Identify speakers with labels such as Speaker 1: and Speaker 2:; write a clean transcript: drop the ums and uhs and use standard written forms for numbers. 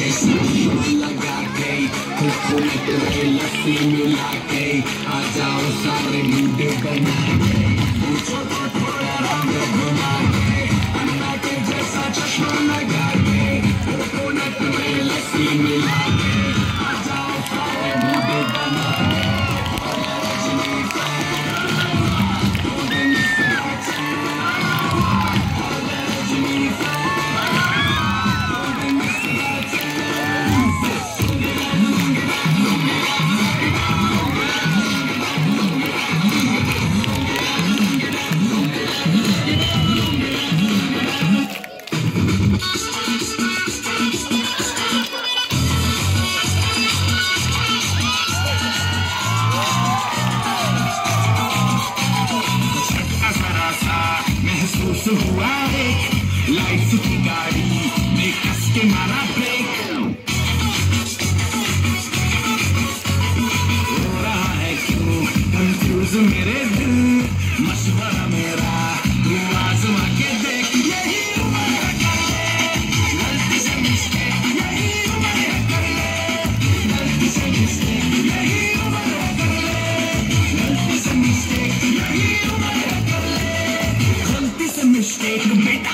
Speaker 1: लगा के हुकूमत में लस्सी मिला के आ जाओ सारे मूड बना के पूछो तो थोड़ा रंग घुमा के अन्ना के जैसा चश्मा लगा के हुकूमत में लस्सी मिला के आ जाओ सारे मूड बना के रजनी हुआ एक लाइफ की गाड़ी में कस के मारा ब्रेक हो रहा है क्यों कंफ्यूज मेरे दिल मशवरा मेरा तू आजमा के देख यही उम्र है कर ले गलती से मिस्टेक यही उम्र है कर ले गलती से मिस्टेक यही उम्र है कर ले गलती से मिस्टेक यही उम्र है कर ले गलती से मिस्टेक बेटा